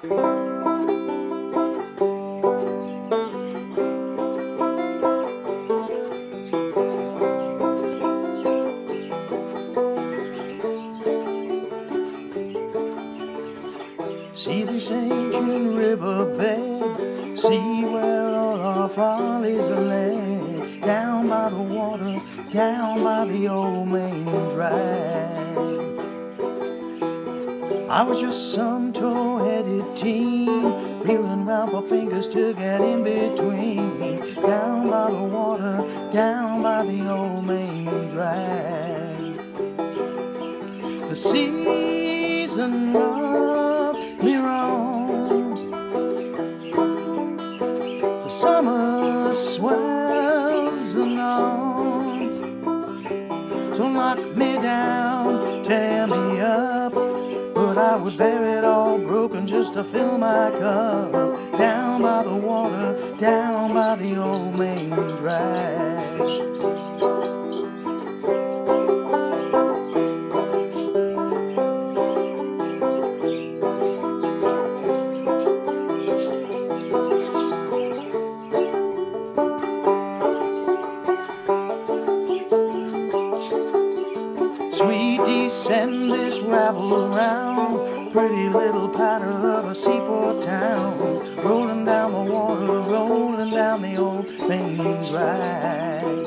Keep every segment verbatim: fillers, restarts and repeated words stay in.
See this ancient riverbed, see where all our follies are led. Down by the water, down by the old main drag. I was just some tow-headed teen, feeling round for fingers to get in between. Down by the water, down by the old main drag. The season rubbed me wrong, the summer swells anon. So knock me down, tear me up, but I would bear it all broken just to fill my cup. Down by the water, down by the old main drag. Sweet Decemberists rabble around, pretty little patter of a seaport town, rolling down the water, rolling down the old main drag.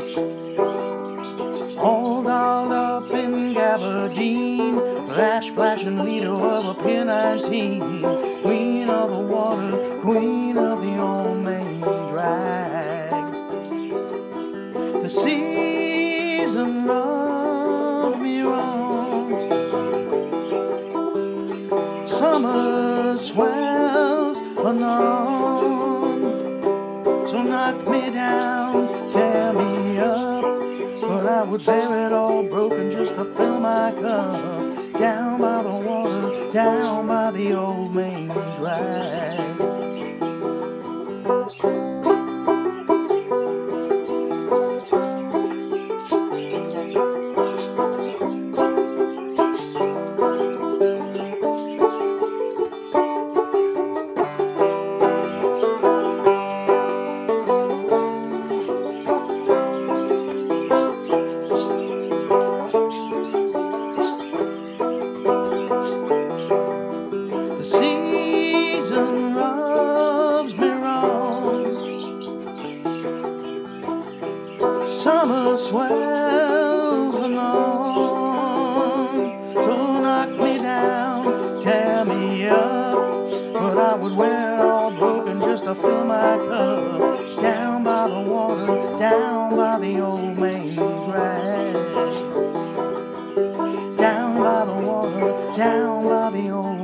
All dolled up in gabardine, flash, flashing leader of a Pier nineteen, queen of the water, queen of the old main drag. The season rubbed me wrong, summer swells anon. So knock me down, tear me up, but I would bear it all broken just to fill my cup. Down by the water, down by the old main drag. The season rubs me wrong, summer swells anon. So knock me down, tear me up, but I would wear it all broken just to fill my cup. Down by the water, down by the old main drag. Down by the water, down by the old